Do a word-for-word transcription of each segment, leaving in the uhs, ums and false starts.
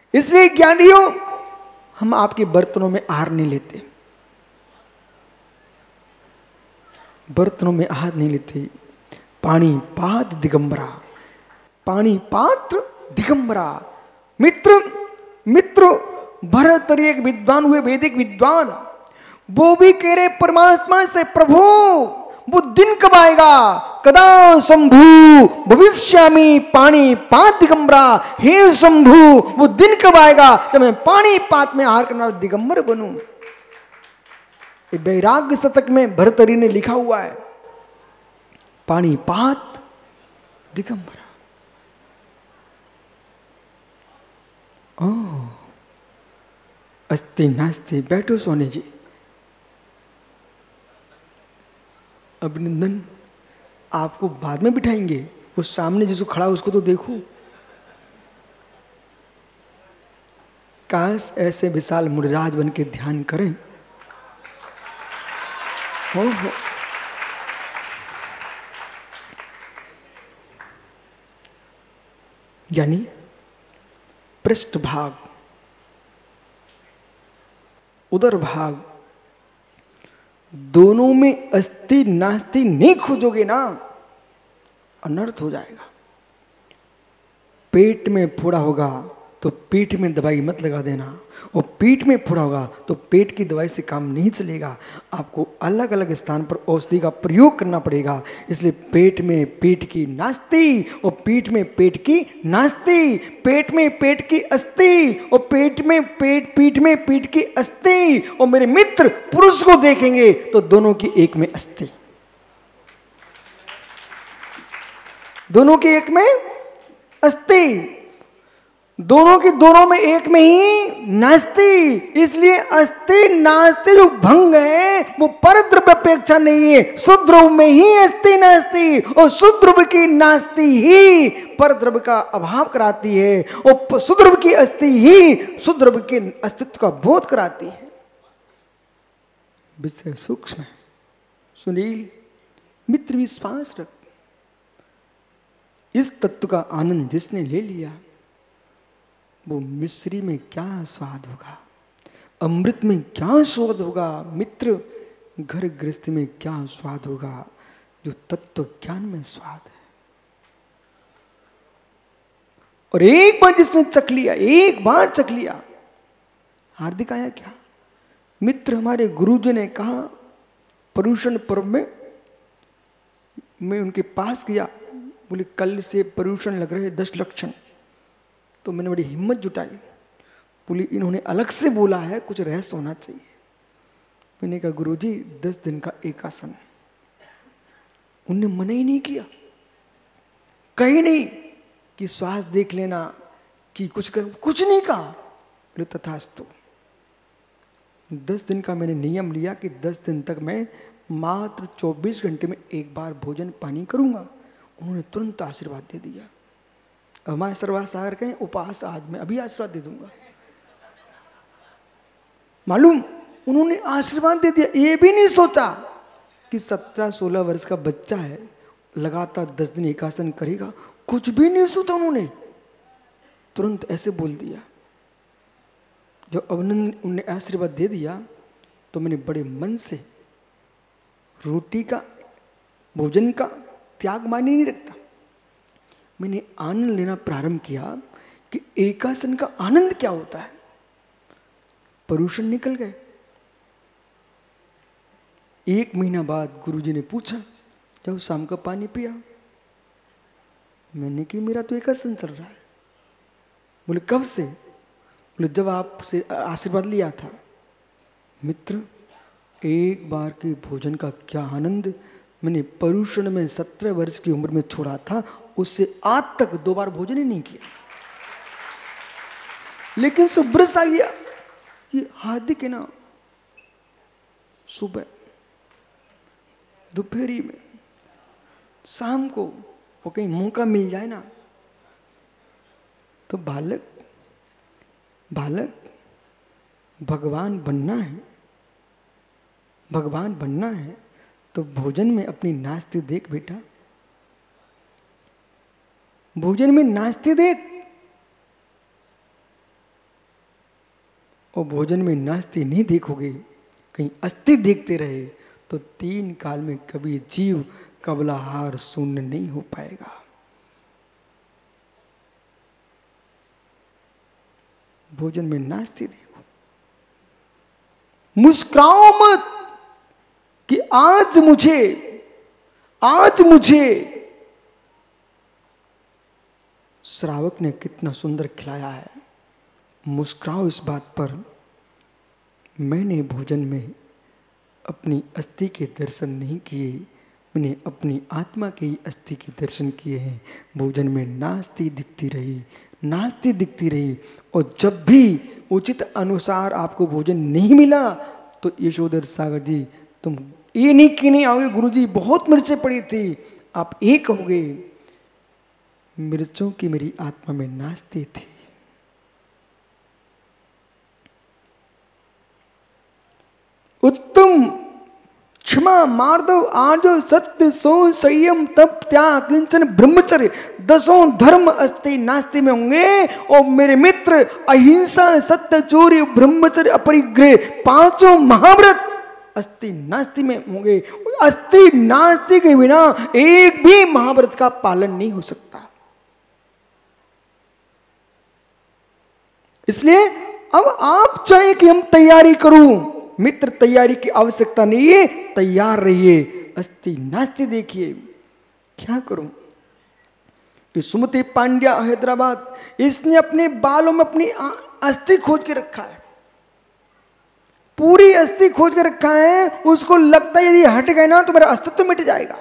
इसलिए ज्ञानियों, हम आपके बर्तनों में आहार नहीं लेते, बर्तनों में आहार नहीं लेते। पानी पात्र दिगंबरा, पानी पात्र दिगंबरा। मित्र मित्र भरत एक विद्वान हुए, वैदिक विद्वान, वो भी कह रहे परमात्मा से, प्रभु वो दिन कब आएगा, कदा शंभु भविष्यामि पानी पात दिगंबरा। हे शंभु, वो दिन कब आएगा जब मैं पानी पात में आहार करना दिगंबर बनूं। ये वैराग्य शतक में भरतरी ने लिखा हुआ है, पानी पात दिगंबरा। ओ अस्ति नास्ति, बैठो सोने जी। अभिनंदन, आपको बाद में बिठाएंगे, वो सामने जिसको खड़ा उसको तो देखो। काश ऐसे विशाल मुनिराज बन के ध्यान करें। हो हो यानी पृष्ठ भाग, उदर भाग, दोनों में अस्ति नास्ति नहीं खोजोगे ना, अनर्थ हो जाएगा। पेट में फोड़ा होगा तो पीठ में दवाई मत लगा देना, और पीठ में फोड़ा होगा तो पेट की दवाई से काम नहीं चलेगा। आपको अलग अलग स्थान पर औषधि का प्रयोग करना पड़ेगा। इसलिए पेट में पेट की नास्ति और पीठ में पेट की नास्ति, पेट में पेट की अस्थि और पेट में पेट पीठ में पीठ की अस्थि। और मेरे मित्र पुरुष को देखेंगे तो दोनों की एक में अस्थि, दोनों की एक में अस्थि, दोनों की दोनों में एक में ही नास्ति। इसलिए अस्ति नास्ति जो भंग है वो पर द्रव्य अपेक्षा नहीं है, शुद्रव्य में ही अस्ति नास्ति, और शुद्रव्य की नास्ति ही पर द्रव्य का अभाव कराती है, और शुद्रव्य की अस्थि ही शुद्रव्य के अस्तित्व का बोध कराती है। विषय सूक्ष्म है सुनील, मित्र विश्वास रख। इस तत्व का आनंद जिसने ले लिया वो मिश्री में क्या स्वाद होगा, अमृत में क्या स्वाद होगा, मित्र घर गृहस्थी में क्या स्वाद होगा, जो तत्व ज्ञान में स्वाद है। और एक बार जिसने चख लिया, एक बार चख लिया, हार्दिक आया क्या। मित्र हमारे गुरुजी ने कहा, पर्युषण पर्व में मैं उनके पास गया, बोले कल से पर्युषण लग रहे दस लक्षण। तो मैंने बड़ी हिम्मत जुटाई, बोली इन्होंने अलग से बोला है, कुछ रहस्य होना चाहिए। मैंने कहा गुरुजी दस दिन का एक आसन। उनने मना ही नहीं किया, कहीं नहीं कि श्वास देख लेना कि कुछ कर, कुछ नहीं कहा। बोले तथास्तु। दस दिन का मैंने नियम लिया कि दस दिन तक मैं मात्र चौबीस घंटे में एक बार भोजन पानी करूंगा। उन्होंने तुरंत आशीर्वाद दे दिया। हमारे सर्वासागर कहें उपवास, आज मैं अभी आशीर्वाद दे दूंगा। मालूम उन्होंने आशीर्वाद दे दिया, ये भी नहीं सोचा कि सत्रह सोलह वर्ष का बच्चा है, लगातार दस दिन एकासन करेगा, कुछ भी नहीं सोचा उन्होंने, तुरंत ऐसे बोल दिया। जब अभिनंदन उन्होंने आशीर्वाद दे दिया तो मैंने बड़े मन से रोटी का, भोजन का त्याग मायने नहीं रखता, मैंने आनंद लेना प्रारंभ किया कि एकासन का आनंद क्या होता है। पर्युषण निकल गए। एक महीना बाद गुरुजी ने पूछा, जब शाम का पानी पिया? मैंने कि मेरा तो एकासन चल रहा है। बोले कब से? बोले जब आपसे आशीर्वाद लिया था। मित्र एक बार के भोजन का क्या आनंद मैंने पर्युषण में सत्रह वर्ष की उम्र में छोड़ा था, उससे आज तक दो बार भोजन ही नहीं किया। लेकिन सुब्रत आ गया, ये हार्दिक है ना, सुबह दोपहरी में शाम को वो कहीं मौका मिल जाए ना, तो बालक बालक भगवान बनना है, भगवान बनना है तो भोजन में अपनी नास्ति देख बेटा, भोजन में नास्ति देख। और भोजन में नास्ति नहीं देखोगे, कहीं अस्थि देखते रहे, तो तीन काल में कभी जीव कबलाहार शून्य नहीं हो पाएगा। भोजन में नास्ति देखो, मुस्कुराओ मत कि आज मुझे आज मुझे श्रावक ने कितना सुंदर खिलाया है। मुस्कुराओ इस बात पर, मैंने भोजन में अपनी अस्थि के दर्शन नहीं किए, मैंने अपनी आत्मा के ही अस्थि के दर्शन किए हैं। भोजन में नास्ति दिखती रही, नास्ति दिखती रही। और जब भी उचित अनुसार आपको भोजन नहीं मिला तो यशोधर सागर जी, तुम ये नहीं कि नहीं आओगे गुरुजी, बहुत मिर्चें पड़ी थी, आप एक हो गए। मिर्चों की मेरी आत्मा में नास्ति थी। उत्तम क्षमा मार्दव आर्जव सत्य सो संयम तप त्याग किंचन ब्रह्मचर्य दसों धर्म अस्ति नास्ति में होंगे। और मेरे मित्र अहिंसा सत्य चोरी ब्रह्मचर्य अपरिग्रह पांचों महाव्रत अस्ति नास्ति में होंगे। अस्ति नास्ति के बिना एक भी महाव्रत का पालन नहीं हो सकता। इसलिए अब आप चाहे कि हम तैयारी करूं, मित्र तैयारी की आवश्यकता नहीं है, तैयार रहिए। अस्ति नास्ति देखिए क्या करूं। ये सुमति पांड्या हैदराबाद, इसने अपने बालों में अपनी अस्थि खोज के रखा है, पूरी अस्थि खोज के रखा है। उसको लगता है यदि हट गए ना तो मेरा अस्तित्व मिट जाएगा।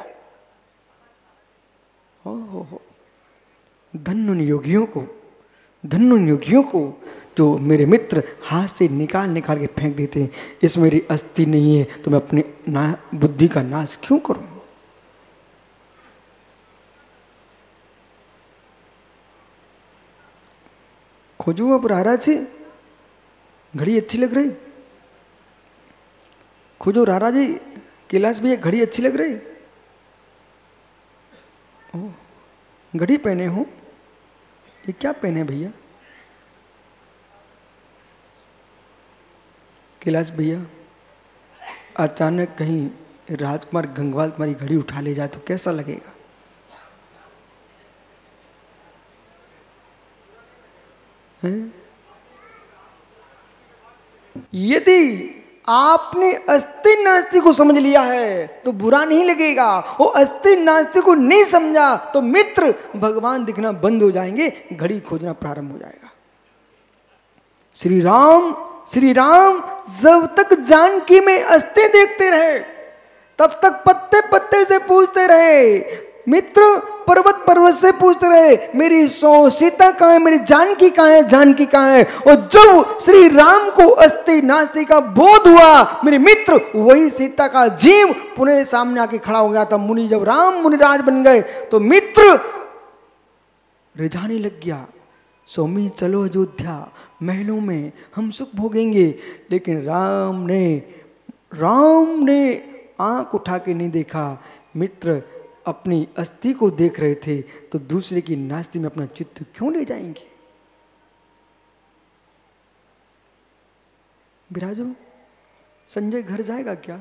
हो हो हो धन्य उन योगियों को, धन्य उन योगियों को जो मेरे मित्र हाथ से निकाल निकाल के फेंक देते हैं। इस मेरी अस्थि नहीं है तो मैं अपनी ना बुद्धि का नाश क्यों करूं। खोजो अब रारा जी, घड़ी अच्छी लग रही। खोजो रारा जी, कैलाश भैया घड़ी अच्छी लग रही। ओ, घड़ी पहने हो, ये क्या पहने भैया। कैलाश भैया, अचानक कहीं राजकुमार गंगवाल तुम्हारी घड़ी उठा ले जाए तो कैसा लगेगा। हैं? यदि आपने अस्ति नास्ति को समझ लिया है तो बुरा नहीं लगेगा, वो अस्ति नास्ति को नहीं समझा तो मित्र भगवान दिखना बंद हो जाएंगे, घड़ी खोजना प्रारंभ हो जाएगा। श्री राम श्री राम जब तक जानकी में अस्ति देखते रहे तब तक पत्ते पत्ते से पूछते रहे, मित्र पर्वत पर्वत से पूछते रहे, मेरी सो सीता कहाँ है, मेरी जानकी कहाँ है, जानकी कहाँ है। और जब श्री राम को अस्ति नास्ति का बोध हुआ, मेरे मित्र वही सीता का जीव पुनः सामने आके खड़ा हो गया था। मुनि जब राम मुनिराज बन गए तो मित्र रिझाने लग गया, स्वामी चलो अयोध्या, महलों में हम सुख भोगेंगे। लेकिन राम ने राम ने आंख उठा के नहीं देखा। मित्र अपनी अस्थि को देख रहे थे तो दूसरे की नास्ति में अपना चित्त क्यों ले जाएंगे। विराजो, संजय घर जाएगा क्या।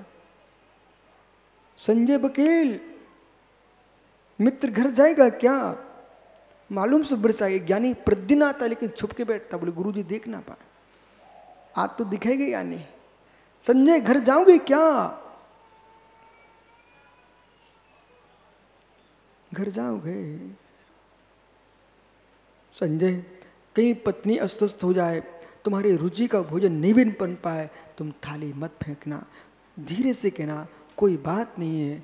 संजय बकील मित्र घर जाएगा क्या। मालूम से बरसा ज्ञानी प्रतिदिन आता लेकिन छुप के बैठता, बोले गुरुजी देख ना पाए, आज तो दिखेगा या नहीं। संजय घर जाओगे क्या, घर जाओगे। संजय कहीं पत्नी अस्वस्थ हो जाए, तुम्हारी रुचि का भोजन नहीं बन बन पाए, तुम थाली मत फेंकना, धीरे से कहना कोई बात नहीं है।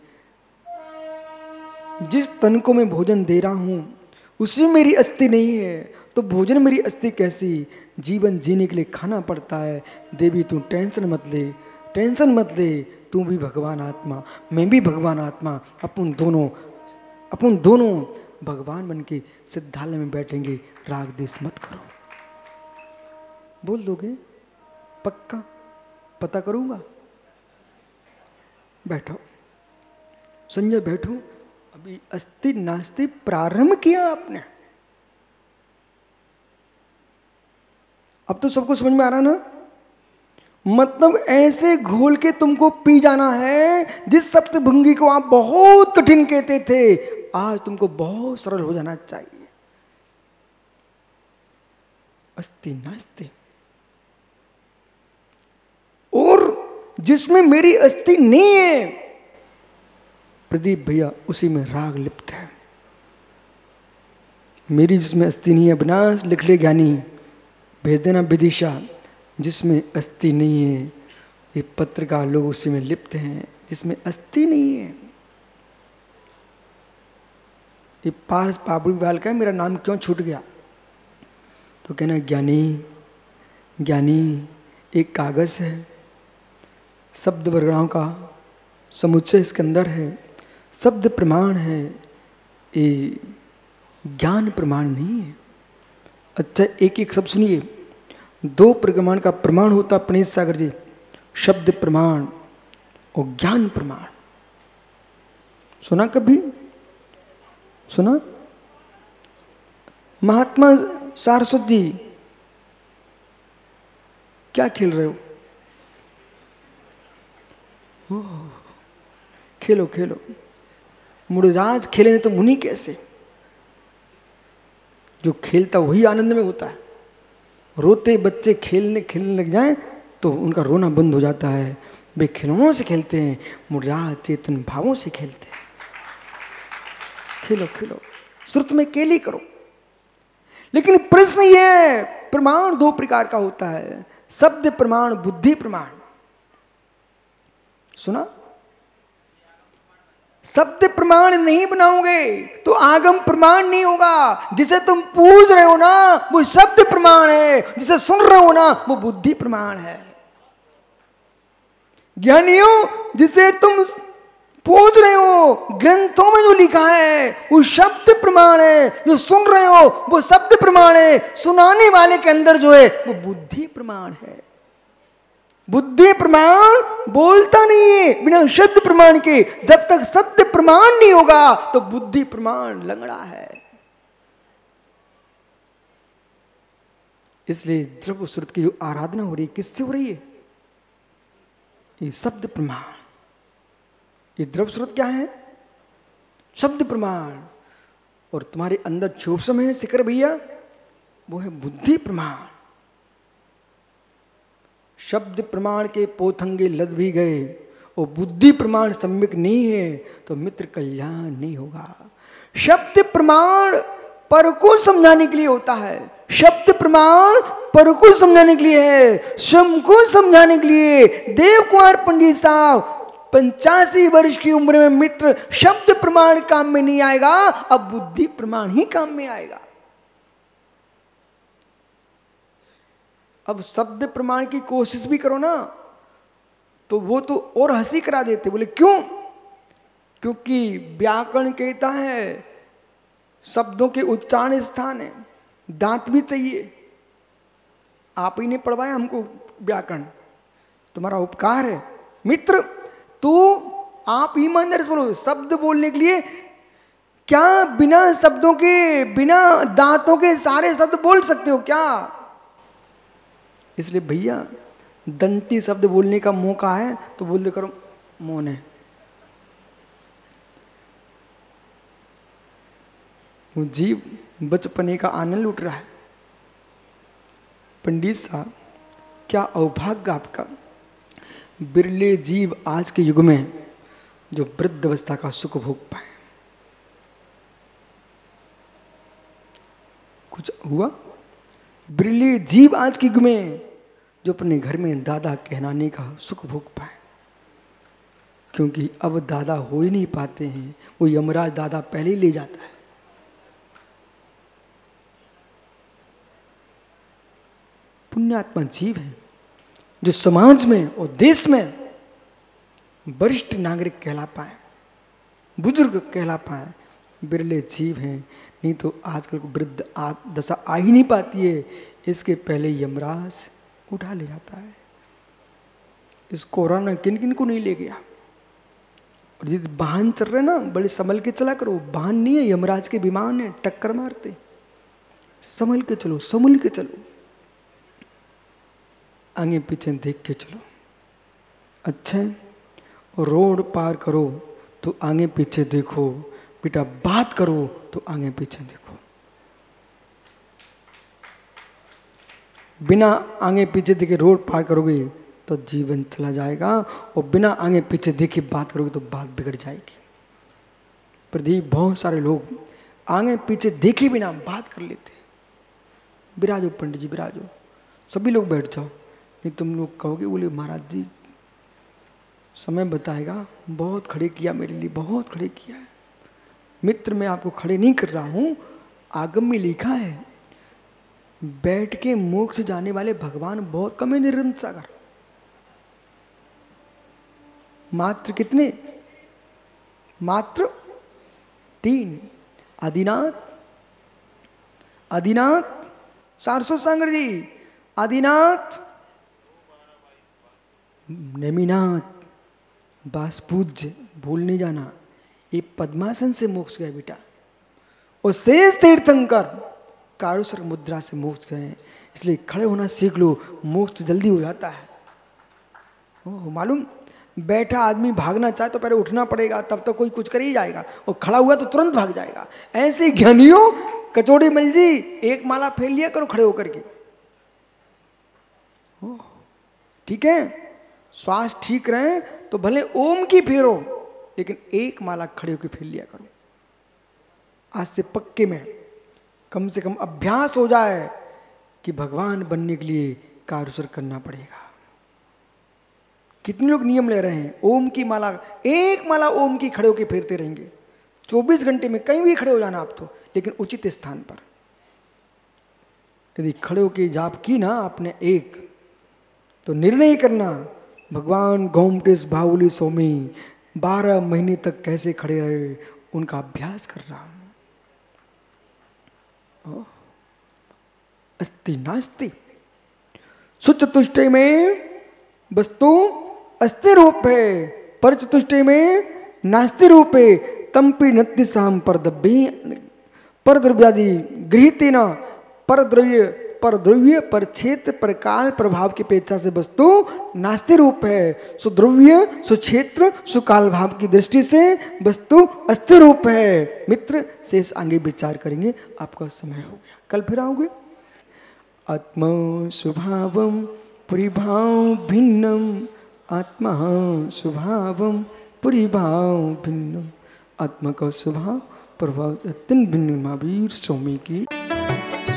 जिस तन को मैं भोजन दे रहा हूं उसी में मेरी अस्थि नहीं है तो भोजन मेरी अस्थि कैसी। जीवन जीने के लिए खाना पड़ता है। देवी तू टेंशन मत ले, टेंशन मत ले, तू भी भगवान आत्मा, मैं भी भगवान आत्मा, अपन दोनों अपन दोनों भगवान बन के सिद्धालय में बैठेंगे। राग देश मत करो। बोल दोगे पक्का, पता करूंगा। बैठो संजय, बैठो। अभी अस्ति नास्ति प्रारंभ किया आपने, अब तो सबको समझ में आ रहा ना। मतलब ऐसे घोल के तुमको पी जाना है जिस सप्तभंगी को आप बहुत कठिन कहते थे, आज तुमको बहुत सरल हो जाना चाहिए। अस्ति नास्ति, और जिसमें मेरी अस्थि नहीं है प्रदीप भैया, उसी में राग लिप्त है। मेरी जिसमें अस्थि नहीं है, विनाश लिख ले ज्ञानी, भेज देना विदिशा। जिसमें अस्थि नहीं है, ये पत्रकार लोग उसी में लिप्त हैं जिसमें अस्थि नहीं है। ये पारस पाबड़ी वाल का मेरा नाम क्यों छूट गया, तो कहना ज्ञानी ज्ञानी एक कागज है, शब्द वर्गणाओं का समुच्चय इसके अंदर है, शब्द प्रमाण है, ये ज्ञान प्रमाण नहीं है। अच्छा एक एक शब्द सुनिए, दो प्रमाण का प्रमाण होता प्रणीत सागर जी, शब्द प्रमाण और ज्ञान प्रमाण। सुना कभी? सुना? महात्मा सारस्वत जी क्या खेल रहे हो? ओह, खेलो खेलो, मुड़राज खेले नहीं तो मुनि कैसे? जो खेलता वही आनंद में होता है। रोते बच्चे खेलने खेलने लग जाएं तो उनका रोना बंद हो जाता है। वे खिलौनों से खेलते हैं, मुड़राज चेतन भावों से खेलते हैं। खेलो खेलो, श्रुत में केली करो। लेकिन प्रश्न ये है, प्रमाण दो प्रकार का होता है, शब्द प्रमाण, बुद्धि प्रमाण। सुना? शब्द प्रमाण नहीं बनाओगे तो आगम प्रमाण नहीं होगा। जिसे तुम पूछ रहे हो ना वो शब्द प्रमाण है, जिसे सुन रहे हो ना वो बुद्धि प्रमाण है। ज्ञानियों, जिसे तुम पूछ रहे हो ग्रंथों में जो लिखा है वो शब्द प्रमाण है, जो सुन रहे हो वो शब्द प्रमाण है, सुनाने वाले के अंदर जो है वो बुद्धि प्रमाण है। बुद्धि प्रमाण बोलता नहीं है बिना शब्द प्रमाण के। जब तक शब्द प्रमाण नहीं होगा तो बुद्धि प्रमाण लंगड़ा है। इसलिए द्रव्य श्रुत की जो आराधना हो रही है किससे हो रही है? ये शब्द प्रमाण। ये द्रव्य श्रुत क्या है? शब्द प्रमाण। और तुम्हारे अंदर क्षोभ समय है शिखर भैया, वो है बुद्धि प्रमाण। शब्द प्रमाण के पोथंगे लद भी गए और बुद्धि प्रमाण सम्यक नहीं है तो मित्र कल्याण नहीं होगा। शब्द प्रमाण पर को समझाने के लिए होता है, शब्द प्रमाण पर को समझाने के लिए है, स्वयं को समझाने के लिए। देव कुमार पंडित साहब पंचासी वर्ष की उम्र में मित्र शब्द प्रमाण काम में नहीं आएगा, अब बुद्धि प्रमाण ही काम में आएगा। अब शब्द प्रमाण की कोशिश भी करो ना तो वो तो और हंसी करा देते। बोले क्यों? क्योंकि व्याकरण कहता है शब्दों के उच्चारण स्थान है, दांत भी चाहिए। आप ही ने पढ़वाया हमको व्याकरण, तुम्हारा उपकार है मित्र। तो आप ईमानदारी से बोलो, शब्द बोलने के लिए क्या बिना शब्दों के, बिना दांतों के सारे शब्द बोल सकते हो क्या? इसलिए भैया दंती शब्द बोलने का मौका है तो बोल दे करो मौन है। वो जीव बचपने का आनंद लूट रहा है। पंडित साहब क्या अभाग्य आपका, बिरले जीव आज के युग में जो वृद्ध अवस्था का सुख भोग पाए। कुछ हुआ? बिरले जीव आज के युग में जो अपने घर में दादा कहलाने का सुख भोग पाए, क्योंकि अब दादा हो ही नहीं पाते हैं, वो यमराज दादा पहले ही ले जाता है। पुण्यात्मा जीव है जो समाज में और देश में वरिष्ठ नागरिक कहला पाए, बुजुर्ग कहला पाए, बिरले जीव हैं। नहीं तो आजकल को वृद्ध दशा आ ही नहीं पाती है, इसके पहले यमराज उठा ले जाता है। इस कोरोना किन किन को नहीं ले गया। और ये वाहन चल रहे ना, बड़े संभल के चला करो। वाहन नहीं है, यमराज के विमान है, टक्कर मारते। संभल के चलो, संभल के चलो। आगे पीछे देख के चलो। अच्छा, रोड पार करो तो आगे पीछे देखो, बेटा बात करो तो आगे पीछे देखो। बिना आगे पीछे देखे रोड पार करोगे तो जीवन चला जाएगा, और बिना आगे पीछे देखे बात करोगे तो बात बिगड़ जाएगी। प्रदीप, बहुत सारे लोग आगे पीछे देखे बिना बात कर लेते। विराजो पंडित जी, विराजो, सभी लोग बैठ जाओ। नहीं तुम लोग कहोगे, बोले महाराज जी समय बताएगा, बहुत खड़े किया मेरे लिए, बहुत खड़े किया है। मित्र, मैं आपको खड़े नहीं कर रहा हूं, आगम में लिखा है बैठ के मोक्ष जाने वाले भगवान बहुत कम है निरंतर सागर। मात्र कितने? मात्र तीन। आदिनाथ, आदिनाथ सारस्वत सागर जी, आदिनाथ, नेमिनाथ, बासपूज्य, भूल नहीं जाना, ये पद्मासन से मोक्ष गए बेटा, और शेष तीर्थंकर कारुसर मुद्रा से मोक्ष गए। इसलिए खड़े होना सीख लो, मोक्ष जल्दी हो जाता है। ओ, मालूम, बैठा आदमी भागना चाहे तो पहले उठना पड़ेगा, तब तक तो कोई कुछ कर ही जाएगा, और खड़ा हुआ तो तुरंत भाग जाएगा। ऐसे ज्ञानियों, कचौड़ी मिल जी, एक माला फेर लिया करो खड़े होकर के। ठीक है, श्वास ठीक रहे तो भले ओम की फेरो, लेकिन एक माला खड़े होकर फेर लिया करो। आज से पक्के में कम से कम अभ्यास हो जाए कि भगवान बनने के लिए कारुसर करना पड़ेगा। कितने लोग नियम ले रहे हैं, ओम की माला, एक माला ओम की खड़े होकर फेरते रहेंगे चौबीस घंटे में, कहीं भी खड़े हो जाना आप तो, लेकिन उचित स्थान पर। यदि खड़े होकर जाप की ना आपने एक, तो निर्णय करना भगवान गौमटेश बाहुली स्वामी बारह महीने तक कैसे खड़े रहे, उनका अभ्यास कर रहा हूं। अस्ति नास्ति सुचतुष्टय में वस्तु अस्थिर रूप है, पर चतुष्टय में नास्ति रूप है। तंपि नत्ति साम पर द्रव्य पर द्रव्यादि गृहीतेन पर द्रव्य पर द्रव्य पर क्षेत्र पर काल प्रभाव की अपेक्षा से वस्तु नास्ति रूप है। सुद्रव्य सुक्षेत्र सुकाल भाव की दृष्टि से वस्तु अस्थिर रूप है। मित्र, शेष आगे विचार करेंगे, आपका समय हो गया, कल फिर आओगे। आत्मा स्वभावम परिभाव भिन्नम, आत्मा स्वभावम परिभाव भिन्नम, आत्मा का स्वभाव प्रभाव अत्यंत भिन्न। महावीर स्वामी की